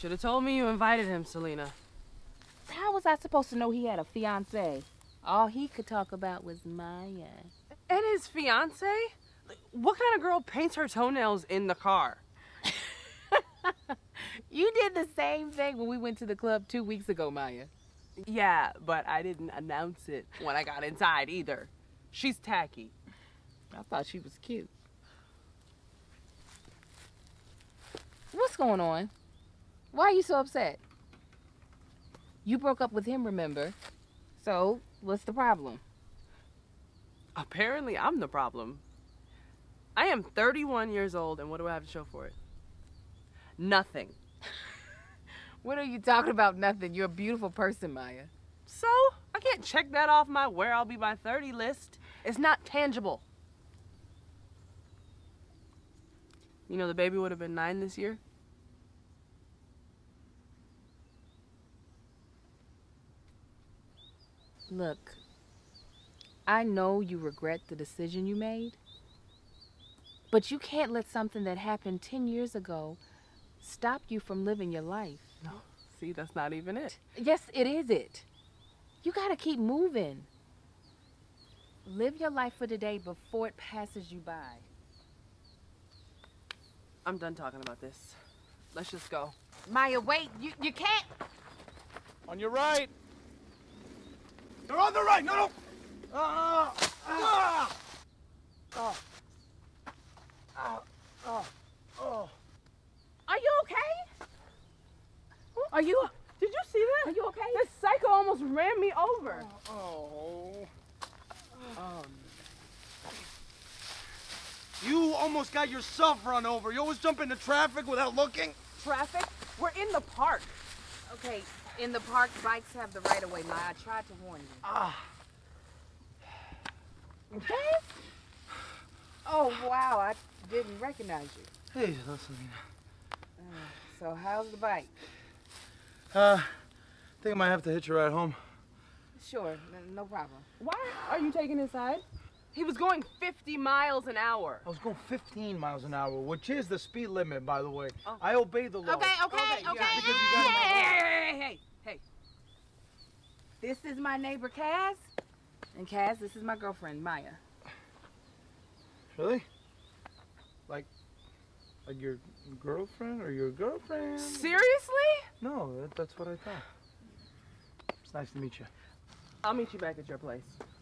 Should have told me you invited him, Selena. How was I supposed to know he had a fiancée? All he could talk about was Maya. And his fiancée? What kind of girl paints her toenails in the car? You did the same thing when we went to the club 2 weeks ago, Maya. Yeah, but I didn't announce it when I got inside either. She's tacky. I thought she was cute. What's going on? Why are you so upset? You broke up with him, remember? So, what's the problem? Apparently, I'm the problem. I am 31 years old, and what do I have to show for it? Nothing. What are you talking about, nothing? You're a beautiful person, Maya. So, I can't check that off my where I'll be by 30 list. It's not tangible. You know, the baby would have been 9 this year. Look, I know you regret the decision you made, but you can't let something that happened 10 years ago stop you from living your life. No, see, that's not even it. Yes, it is it. You gotta keep moving. Live your life for today before it passes you by. I'm done talking about this. Let's just go. Maya, wait, you can't. On your right. You're on the right. No, no. Are you okay? Are you? Did you see that? Are you okay? This psycho almost ran me over. You almost got yourself run over. You always jump into traffic without looking. Traffic? We're in the park. Okay, in the park, bikes have the right of way, Maya. I tried to warn you. Okay? Oh, wow, I didn't recognize you. Hey, listen. So how's the bike? I think I might have to hitch a ride home. Sure, no problem. Why are you taking his side? He was going 50 miles an hour. I was going 15 miles an hour, which is the speed limit, by the way. Oh. I obey the law. Okay. Because you got Hey. This is my neighbor, Kaz. And Kaz, this is my girlfriend, Maya. Really? Like your girlfriend or your girlfriend? Seriously? No, that's what I thought. It's nice to meet you. I'll meet you back at your place.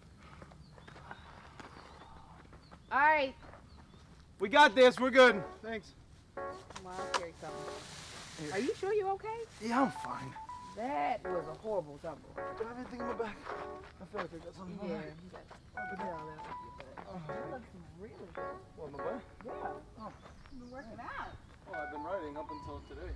All right. We got this. We're good. Thanks. Well, I'll carry something. Are you sure you're okay? Yeah, I'm fine. That was a horrible tumble. Do I have anything in my back? I feel like I got something. Yeah, you got all that up your butt. That looks really good. What, my butt? Yeah. Oh. You've been working out. Well, I've been riding up until today.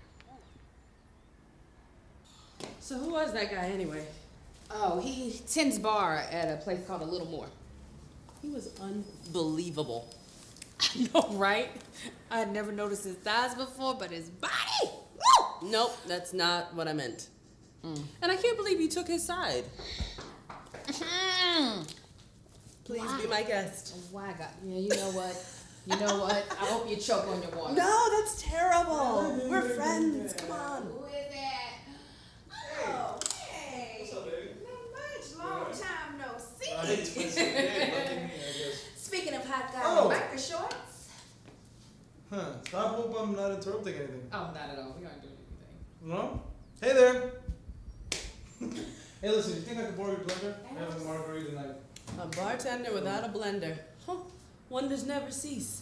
So who was that guy anyway? Oh, he tends bar at a place called A Little More. He was unbelievable. I know, right? I had never noticed his thighs before, but his body! Woo! Nope, that's not what I meant. And I can't believe you took his side. Please be my guest. Why, God? Yeah, you know what? You know what? I hope you choke on your water. No, that's terrible. We're friends. Come on. Who is that? Oh, hey. What's up, baby? Not much. Long time no see. Speaking of hot guy Oh. biker shorts. Huh. I hope I'm not interrupting anything. Oh, not at all. We aren't doing anything. No? Hey there. Hey, listen, you think I could borrow your blender? I have a margarita tonight. A bartender without a blender. Huh. Wonders never cease.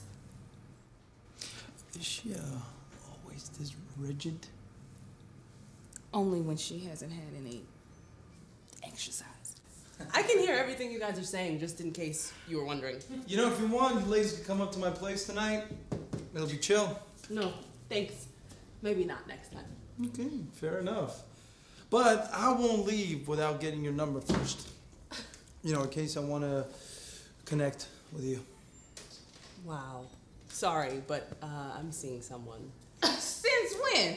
Is she always this rigid? Only when she hasn't had any exercise. I can hear everything you guys are saying, just in case you were wondering. You know, if you want, you ladies can come up to my place tonight. It'll be chill. No, thanks. Maybe not next time. Okay, fair enough. But I won't leave without getting your number first. You know, in case I want to connect with you. Wow. Sorry, but I'm seeing someone. Since when?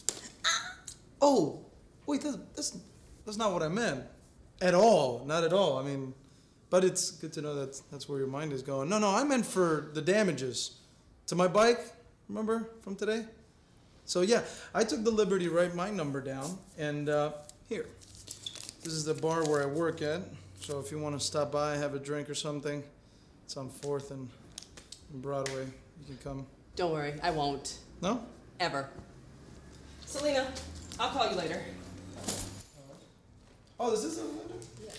Oh, wait, that's not what I meant. At all, not at all. I mean, but it's good to know that's where your mind is going. No, I meant for the damages to my bike, remember, from today? So yeah, I took the liberty to write my number down, and here. This is the bar where I work at, so if you want to stop by, have a drink or something, it's on 4th and Broadway. You can come. Don't worry, I won't. No? Ever. Selena, I'll call you later. Oh, is this a window? Yeah.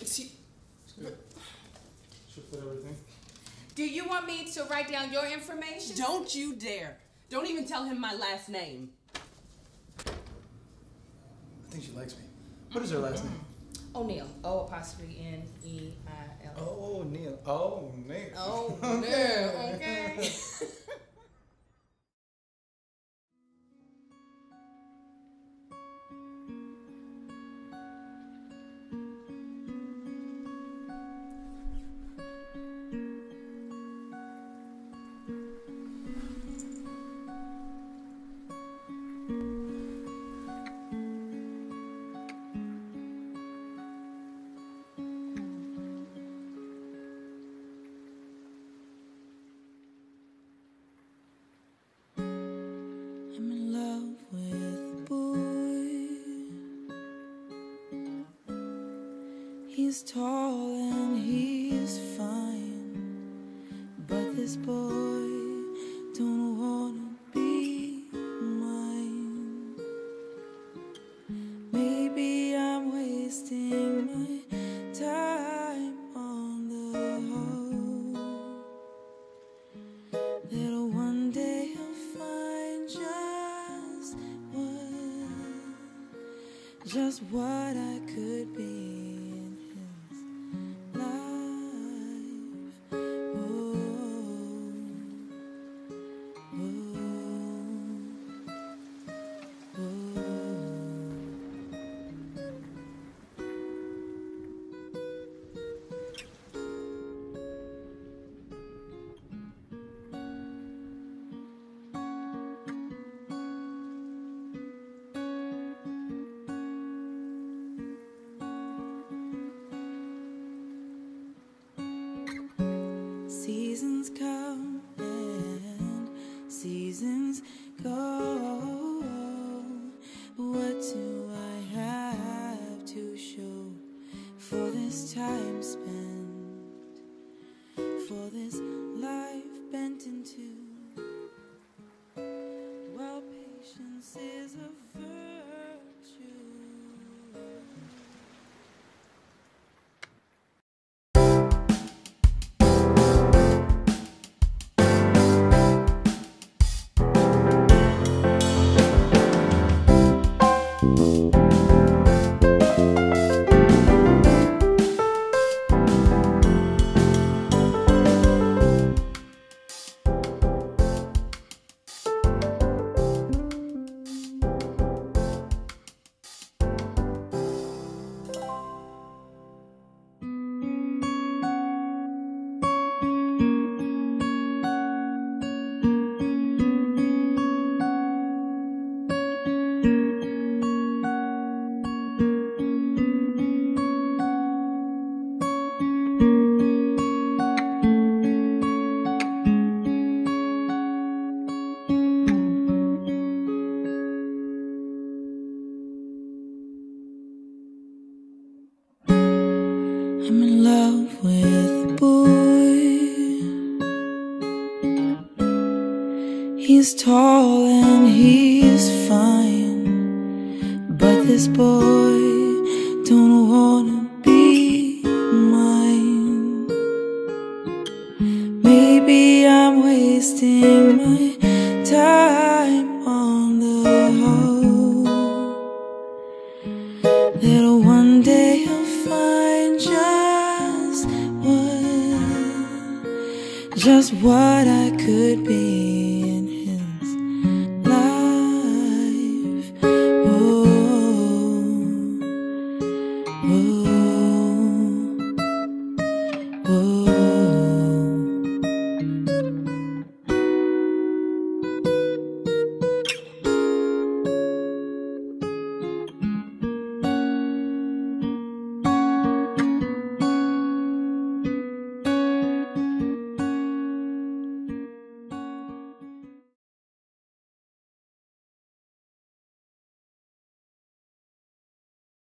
Should put everything. Do you want me to write down your information? Don't you dare. Don't even tell him my last name. I think she likes me. What is her last name? O'Neil. O''N''E''I''L. Oh, Neil. Oh, Neil. Oh, Neil. Okay. I'm in love with a boy. He's tall and he's fine, but this boy don't wanna be mine. Maybe I'm wasting my time on the hope that one day I'll find just what I could be in his life. Oh, oh, oh. Seasons come and seasons go. What do I have to show for this time spent, for this life bent into? Well, patience is a virtue. I'm in love with a boy. He's tall and he's fine, but this boy don't wanna be mine. Maybe I'm wasting my time on the hope that one day I'll find just what I could be in his life. Oh, oh, oh.